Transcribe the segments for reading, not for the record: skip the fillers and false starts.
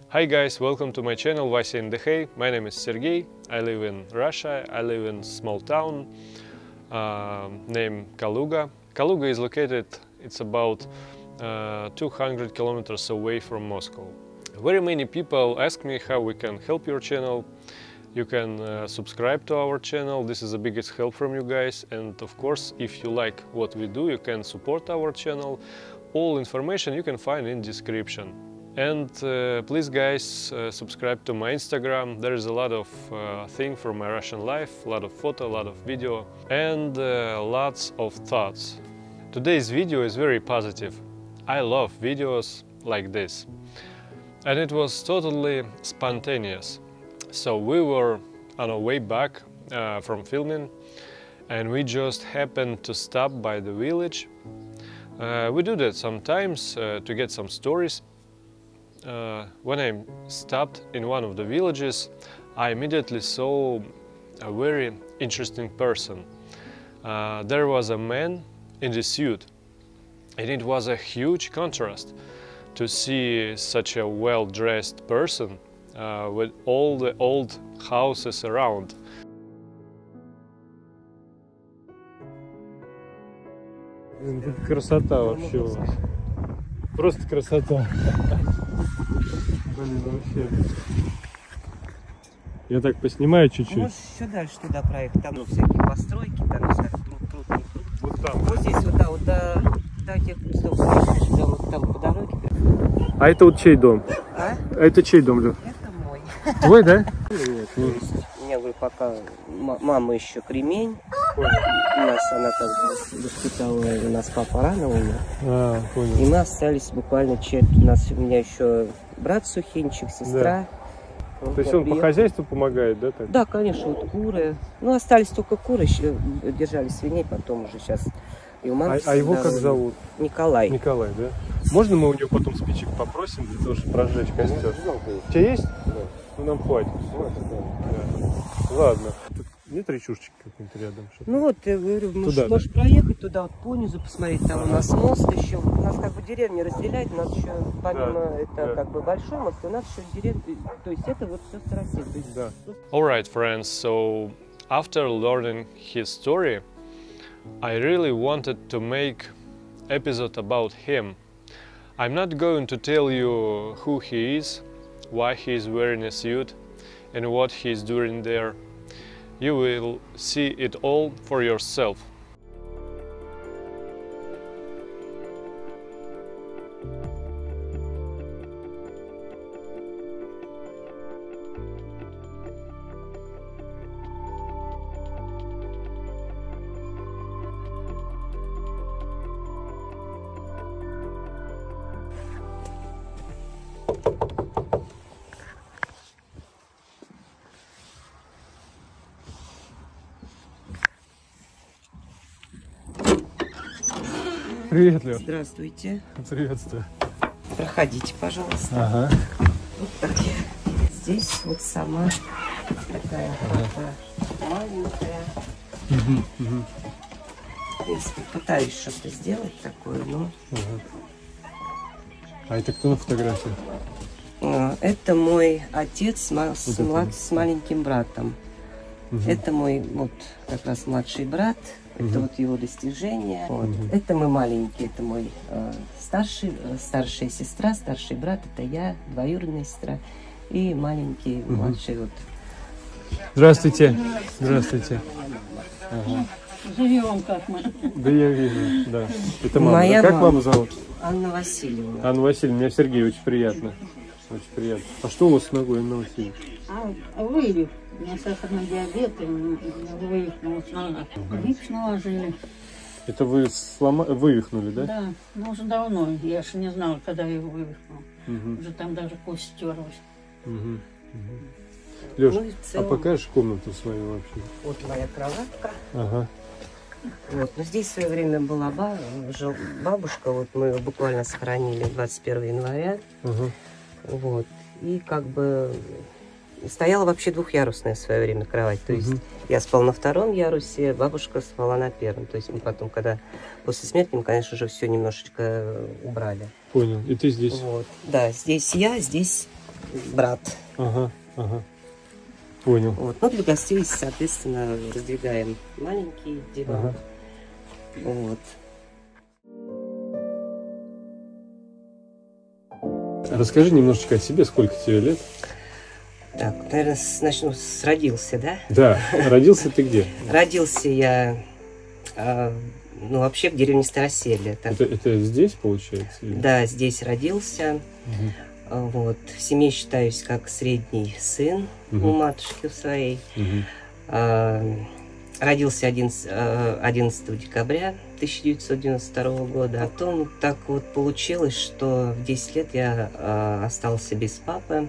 Hi guys, welcome to my channel Vasya in the Hay. My name is Sergey. I live in Russia. I live in a small town named Kaluga. Kaluga is located, it's about 200 kilometers away from Moscow. Very many people ask me how we can help your channel. You can subscribe to our channel. This is the biggest help from you guys. And of course, if you like what we do, you can support our channel. All information you can find in description. And please guys, subscribe to my Instagram. There is a lot of things from my Russian life, a lot of photo, a lot of video, and lots of thoughts. Today's video is very positive. I love videos like this. And it was totally spontaneous. So we were on our way back from filming, and we just happened to stop by the village. We do that sometimes to get some stories. When I stopped in one of the villages, I immediately saw a very interesting person. There was a man in the suit, and it was a huge contrast to see such a well-dressed person with all the old houses around. Красота вообще у вас. Просто красота. Блин, вообще. Я так поснимаю чуть-чуть. Можешь еще дальше туда проехать, там всякие постройки, там не знаю, пруд. Вот там. Вот здесь вот, да, вот до тех кустов, прям вот там по дороге. А это вот чей дом? А? Это чей дом, Лёв? Это мой. Твой, да? У меня, говорю, пока мама еще кремень. У нас она как бы воспитала, у нас папа рано умер. Понял. И мы остались буквально у меня еще брат Сухинчик, сестра. Да. То есть он по хозяйству помогает, да? Так? Да, конечно, вот куры. Ну, остались только куры, еще держали свиней, потом уже сейчас. И у мамы а его как зовут? Николай. Николай, да? Можно мы у него потом спичек попросим для того, чтобы разжечь костер? У тебя есть? Да. Ну, нам хватит. Да. Ладно. Тут нет речушечки какой-нибудь рядом? Ну вот, я говорю, туда, можешь проехать туда, вот понизу посмотреть, там у нас мост еще. У нас как бы деревня разделяет, у нас еще, помимо как бы большой мост, у нас еще деревня, то есть это вот все Староселье. Да. Alright, friends, so after learning his story, I really wanted to make episode about him. I'm not going to tell you who he is, why he is wearing a suit, and what he is doing there. You will see it all for yourself. Привет, Лёв. Здравствуйте. Приветствую. Проходите, пожалуйста. Ага. Вот так я здесь вот сама такая маленькая. В принципе, пытаюсь что-то сделать такое, но... А это кто на фотографии? Это мой отец с маленьким братом. Это мой вот как раз младший брат. Это вот его достижения. Вот. Это мы маленькие, это мой старшая сестра, старший брат, это я, двоюродная сестра и маленький, младший вот. Здравствуйте. Здравствуйте. Ага. Живем как мы. Да я вижу, да. Это мама. Моя Как мама. маму зовут? Анна Васильевна. Анна Васильевна, меня Сергей, очень приятно. Очень приятно. А что у вас с ногой, Анна Васильевна? Вывих. У меня сахарный диабет, и вывих нога. Гипс наложили. Это вы вывихнули, да? Да, ну уже давно. Я же не знала, когда я его вывихнула. Уже там даже кость стерлась. Лёш, Ну, целом... а покажешь комнату свою вообще? Вот моя кроватка. Ага. Вот, ну, здесь в свое время была бабушка, вот мы ее буквально сохранили 21 января. Вот, и как бы стояла вообще двухъярусная в свое время кровать. То есть я спал на втором ярусе, бабушка спала на первом. То есть мы потом, когда после смерти, мы, конечно же, все немножечко убрали. Понял. И ты здесь? Вот. Да, здесь я, здесь брат. Ага, ага. Понял. Вот. Ну, для гостей, соответственно, раздвигаем маленький диван. Ага. Вот. Расскажи немножечко о себе, сколько тебе лет? Так, наверное, начну с родился, да? Да, родился ты где? Родился я, ну, вообще в деревне Староселье. Так, Это здесь, получается? Или? да, здесь родился. Мгм. Вот. В семье считаюсь как средний сын Мгм. у матушки у своей. Мгм. Родился 11 декабря 1992 года. Потом так вот получилось, что в 10 лет я остался без папы.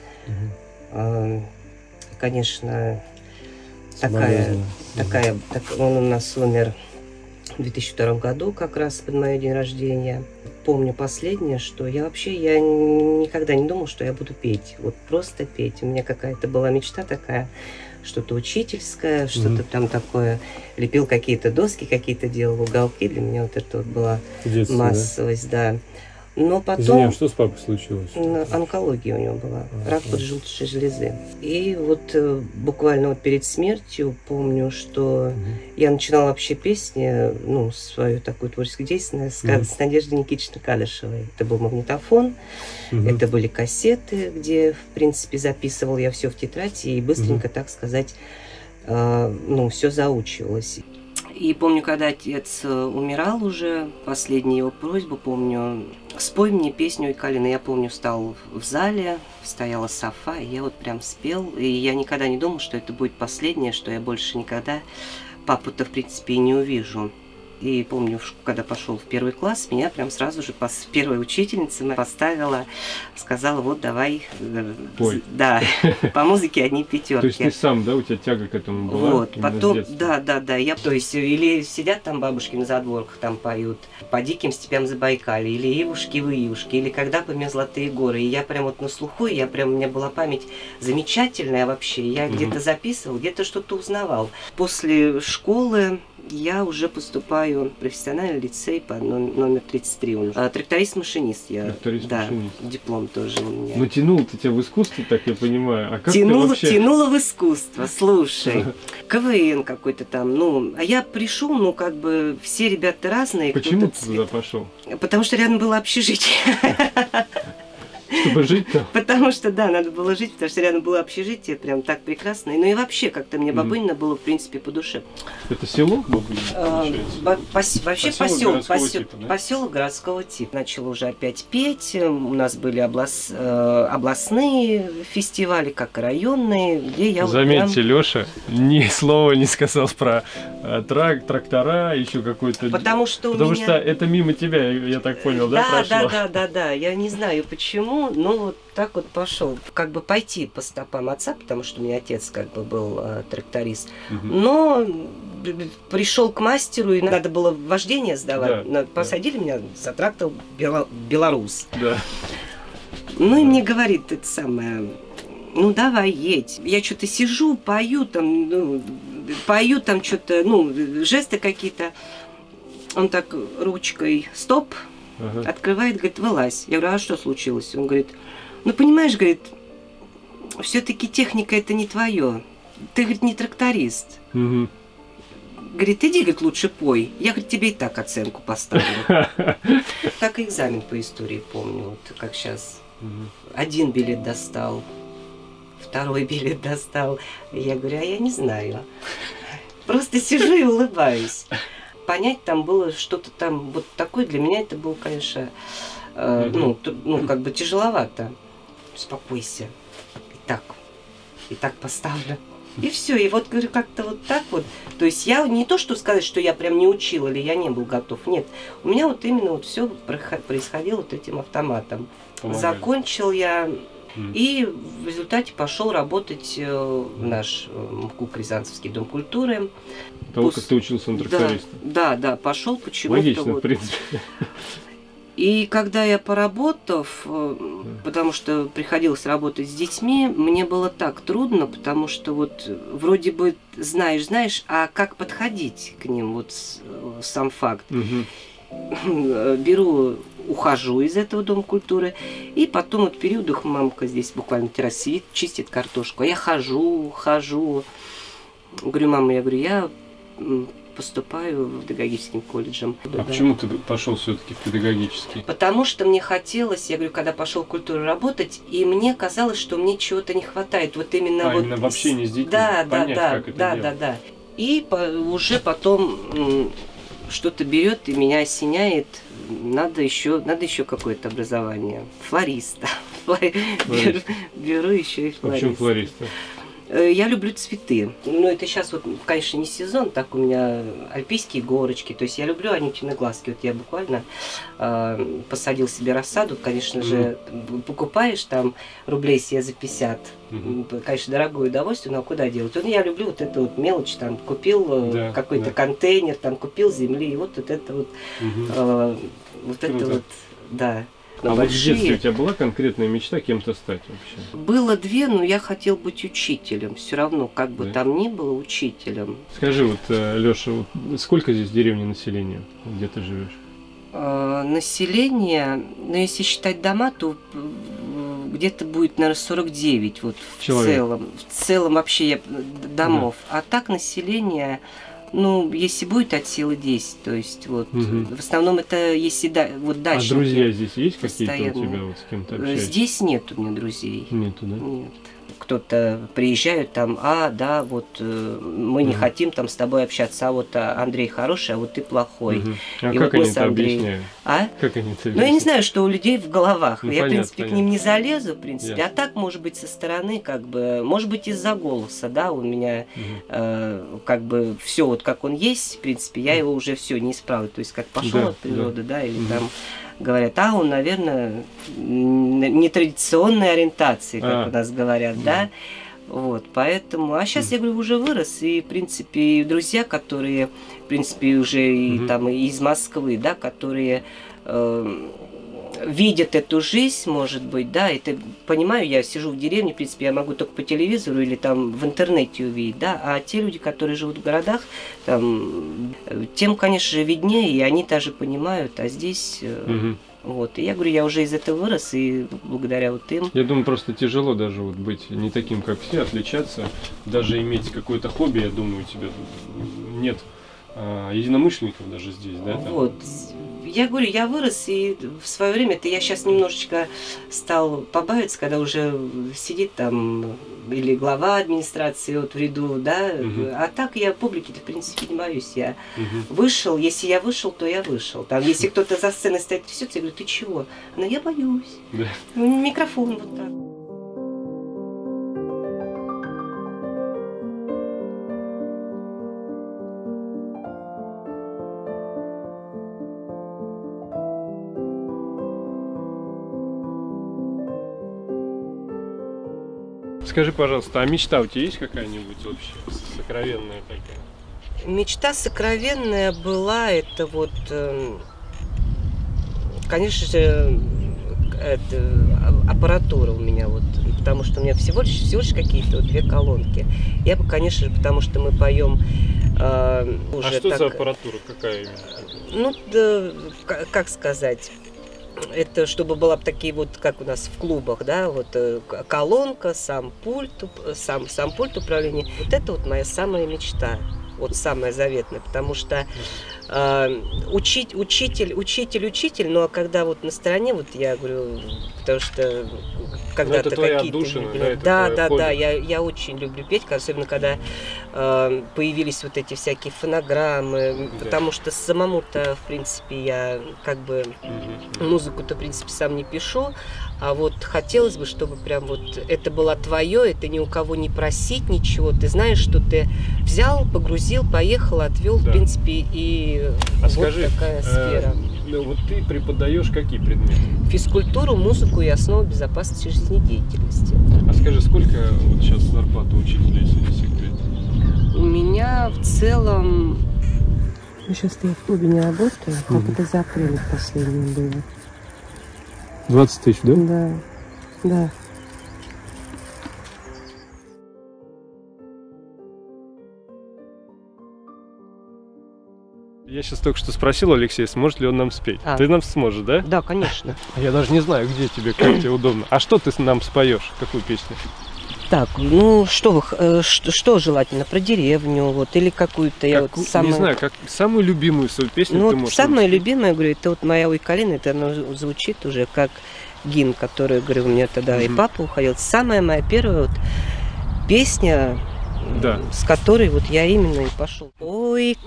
Мгм. Конечно, Соболезную. он у нас умер в 2002 году, как раз под мой день рождения. Помню последнее, что я никогда не думала, что я буду петь. Вот просто петь. У меня какая-то была мечта такая, что-то учительское, что-то там такое. Лепил какие-то доски, какие-то делал уголки. Для меня вот это вот была В детстве, да? массовость, да. Но Извини, потом... а что с папой случилось? Онкология у него была, рак поджелудочной железы. И вот буквально вот перед смертью помню, что я начинала вообще песни, ну, свою такую творческую деятельность с Надеждой Никитичной Кадышевой. Это был магнитофон, это были кассеты, где, в принципе, записывал я все в тетрадь и быстренько, так сказать, ну, все заучивалось. И помню, когда отец умирал уже, последнюю его просьбу, помню, спой мне песню Калины. Я помню, встал в зале, стояла софа, и я вот прям спел. И я никогда не думал, что это будет последнее, что я больше никогда папу-то, в принципе, и не увижу. И помню, когда пошел в первый класс, меня прям сразу же первая учительница поставила, сказала, вот давай, Пой. да, по музыке одни пятерки. То есть ты сам, да, у тебя тяга к этому была? Вот, потом, да, я, то есть, или сидят там бабушки на задворках, там поют «По диким степям Забайкалья», или «Ивушки, вы Ивушки», или «Когда помя золотые горы». И я прям вот на слуху, у меня была память замечательная вообще. Я где-то записывал, где-то что-то узнавал. После школы я уже поступаю в профессиональный лицей по номер 33. Тракторист-машинист я. Тракторист-машинист. Да, диплом тоже у меня. Ну, тянул-то тебя в искусство, так я понимаю. А как Тянула вообще... в искусство, слушай. КВН какой-то там, ну, а я пришел, ну, как бы, все ребята разные. Почему ты туда пошел? Потому что рядом было общежитие. Чтобы жить там? Потому что, да, надо было жить, потому что рядом было общежитие, прям так прекрасно. Ну и вообще, как-то мне Бабынина было, в принципе, по душе. Это село Бабынина, получается? Вообще поселок городского типа. Начал уже опять петь. У нас были областные фестивали, как и районные, где я... Заметьте, Лёша ни слова не сказал про трактора, еще какой-то... Потому что это мимо тебя, я так понял, да, прошло? Да. Я не знаю почему, но вот так вот пошел. Как бы пойти по стопам отца, потому что у меня отец как бы был тракторист. Но пришел к мастеру, и надо было вождение сдавать. Посадили меня за трактор «Беларус». Да. Ну и мне говорит это самое... Ну, давай, едь. Я что-то сижу, пою там что-то, ну, жесты какие-то. Он так ручкой стоп, открывает, говорит, вылазь. Я говорю, а что случилось? Он говорит, ну, понимаешь, говорит, все-таки техника это не твое. Ты, говорит, не тракторист. Говорит, иди, говорит, лучше пой. Я, говорит, тебе и так оценку поставлю. Так и экзамен по истории помню, вот как сейчас. Один билет достал. Второй билет достал. Я говорю, а я не знаю. Просто сижу и улыбаюсь. Понять там было что-то там вот такое. Для меня это было, конечно, ну, как бы тяжеловато. Успокойся. И так поставлю. И все. И вот, говорю, как-то вот так вот. То есть я не то, что сказать, что я прям не учил или я не был готов. Нет. У меня вот именно вот все происходило вот этим автоматом. Закончил я... И в результате пошел работать в наш МКУК Рязанцевский дом культуры. Того, как ты учился на тракториста. Да, пошел почему-то. Логично, вот. В принципе. И когда я поработав, потому что приходилось работать с детьми, мне было так трудно, потому что вот вроде бы знаешь, а как подходить к ним, вот сам факт. Беру ухожу из этого дома культуры. И потом вот в периодах мамка здесь буквально террасе сидит, чистит картошку. А я хожу. Говорю, мама, я поступаю в педагогическим колледжем. А почему ты пошел все-таки в педагогический? Потому что мне хотелось, я говорю, когда пошел в культуру работать, и мне казалось, что мне чего-то не хватает. Вот именно вот именно в общении с детьми. Да. И уже потом что-то берет и меня осеняет. Надо еще какое-то образование. Флориста. Беру еще и флориста. Почему флориста? Я люблю цветы. Но это сейчас вот, конечно, не сезон, так у меня альпийские горочки. То есть я люблю анютины глазки. Вот я буквально посадил себе рассаду. Конечно же, покупаешь там рублей себе за 50. Конечно, дорогое удовольствие, но куда делать? Я люблю вот эту вот мелочь. Там купил какой-то контейнер, там купил земли. И вот это вот, да. А вот в детстве у тебя была конкретная мечта кем-то стать вообще? Было две, но я хотел быть учителем. Все равно, как бы там ни было, учителем. Скажи, вот, Леша, вот сколько здесь в деревне населения, где ты живешь? Население, если считать дома, то где-то будет, наверное, 49 вот в целом. В целом вообще домов. Да. А так население... если будет от силы 10, то есть вот в основном это если дачники. А друзья здесь есть какие-то у тебя, вот с кем-то общаешься? Здесь нет у меня друзей. Нету, да? Нет. Кто-то приезжают там, мы не хотим там с тобой общаться, а вот Андрей хороший, а вот ты плохой. А и как они это объясняют? Как они это объясняют? Я не знаю, что у людей в головах. Я, в принципе, к ним не залезу, в принципе. А так, может быть, со стороны, может быть, из-за голоса, да, у меня все вот как он есть, в принципе, я его уже все не исправлю. То есть, как пошел от природы, да, или там говорят, он, наверное, нетрадиционной ориентации, как у нас говорят, да. Вот, поэтому, а сейчас, я говорю, уже вырос, и, в принципе, друзья, которые, в принципе, уже и там из Москвы, да, которые видят эту жизнь, может быть, да, это, понимаю, я сижу в деревне, в принципе, я могу только по телевизору или там в интернете увидеть, да, а те люди, которые живут в городах, там, тем, конечно же, виднее, и они даже понимают, а здесь... Вот. И я говорю, я уже из этого вырос, и благодаря вот им. Я думаю, просто тяжело даже вот быть не таким, как все, отличаться, даже иметь какое-то хобби, я думаю, у тебя нет единомышленников даже здесь, да? Там? Вот. Я говорю, я вырос, и в свое время-то я сейчас немножечко стал побаиваться, когда уже сидит там или глава администрации вот в ряду, да, а так я публики-то, в принципе, не боюсь. Я вышел, если я вышел, то я вышел. Там, если кто-то за сценой стоит, все, я говорю, ты чего? Но я боюсь. Да. Микрофон вот так. Скажи, пожалуйста, а мечта у тебя есть какая-нибудь вообще сокровенная такая? Мечта сокровенная была, это вот, конечно же, аппаратура у меня, вот, потому что у меня всего лишь какие-то вот 2 колонки. Я бы, конечно же, потому что мы поем уже. А что за аппаратура, какая именно? Ну, да, как сказать. Это чтобы была такие вот, как у нас в клубах, да, вот колонка, сам пульт управления. Вот это вот моя самая мечта, вот самая заветная, потому что учитель, ну а когда вот на стороне, вот я говорю, потому что когда-то какие-то... Да, я очень люблю петь, особенно когда появились вот эти всякие фонограммы, потому что самому-то, в принципе, я как бы музыку-то, в принципе, сам не пишу, а вот хотелось бы, чтобы прям вот это было твое, это ни у кого не просить ничего, ты знаешь, что ты взял, погрузил, поехал, отвел, в принципе, и вот скажи, такая сфера. Вот ты преподаешь какие предметы? Физкультуру, музыку и основу безопасности жизнедеятельности. А скажи, сколько вот сейчас зарплата учителя, если не секрет? У меня в целом... Сейчас-то я в клубе не работаю, как это за апрель последнее было. 20 тысяч, да? Да, да. Я сейчас только что спросил Алексея, сможет ли он нам спеть. А. Ты нам сможешь, да? Да, конечно. Я даже не знаю, где тебе, как тебе удобно. А что ты нам споешь? Какую песню? Так, ну что желательно? Про деревню, вот, или какую-то, я вот Не знаю, как самую любимую свою песню Ну, ты вот можешь самое написать? любимое, говорю, это вот моя «Ой, калина», это оно звучит уже как гимн, который, говорю, у меня тогда и папа уходил. Самая моя первая вот песня, Да. с которой вот я именно и пошел. Ой,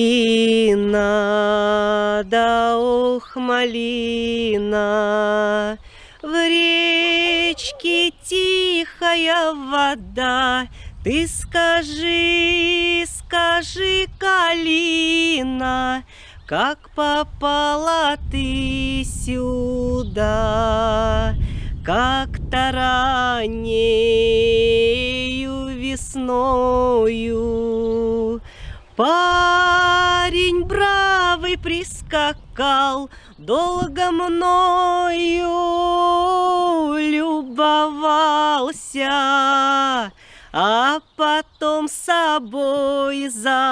калина, да ох, малина, в речке тихая вода, ты скажи, скажи, калина, как попала ты сюда? Как-то раннею весною парень бравый прискакал, долго мною любовался, а потом с собой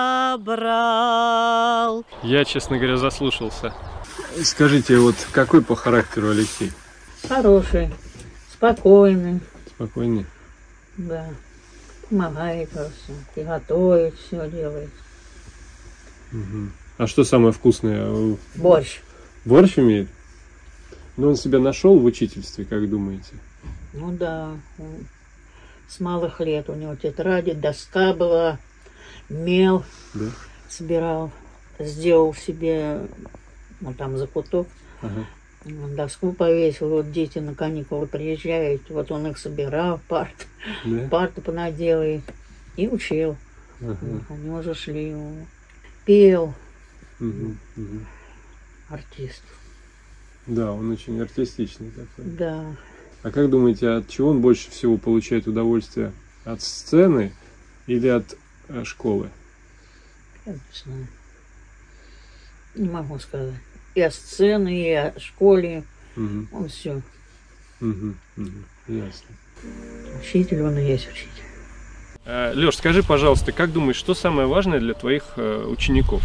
забрал. Я, честно говоря, заслушался. Скажите, вот какой по характеру Алексей? Хороший, спокойный, Спокойный. да. Помогает во всем. И готовит, все делает. А что самое вкусное? Борщ. Борщ умеет? Но он себя нашел в учительстве, как думаете? Ну да. Он с малых лет у него тетради, доска была, мел Да. собирал. Сделал себе, ну там закуток. Ага. Доску повесил, вот дети на каникулы приезжают, вот он их собирал, Да? парту понаделает и учил. Ага. Они уже шли. Пел, Мгм, мгм. артист. Да, он очень артистичный такой. Да. А как думаете, от чего он больше всего получает удовольствие? От сцены или от школы? Я не знаю. Не могу сказать. И о сцене, и о школе. Мгм, Он все. мгм, мгм. Ясно. Учитель, он и есть учитель. Лёш, скажи, пожалуйста, как думаешь, что самое важное для твоих учеников?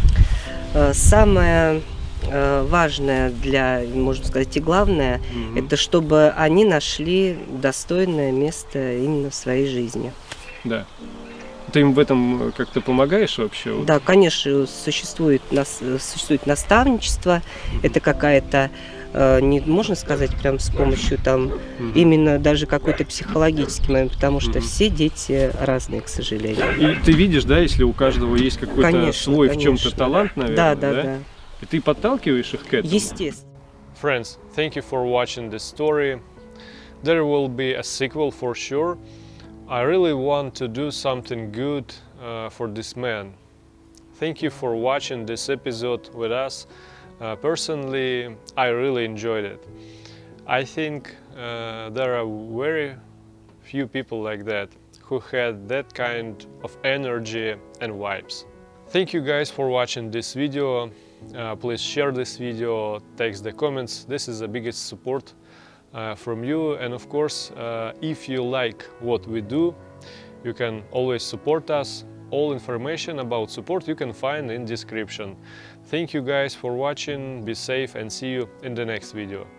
Самое важное для, можно сказать, и главное, Мгм. это чтобы они нашли достойное место именно в своей жизни. Да. Ты им в этом как-то помогаешь вообще? Вот? Да, конечно, существует наставничество, это какая-то, не можно сказать, прям с помощью там Мгм. именно даже какой-то психологический момент, потому что Мгм. все дети разные, к сожалению. И ты видишь, да, если у каждого есть какой-то Конечно, свой в чем-то конечно. талант, наверное, Да. И ты подталкиваешь их к этому? Естественно. Friends, thank you for watching this story. There will be a sequel for sure. I really want to do something good for this man. Thank you for watching this episode with us. Personally, I really enjoyed it. I think there are very few people like that who had that kind of energy and vibes. Thank you guys for watching this video. Please share this video, text the comments. This is the biggest support from you. And of course, if you like what we do, you can always support us. All information about support you can find in description. Thank you guys for watching. Be safe and see you in the next video.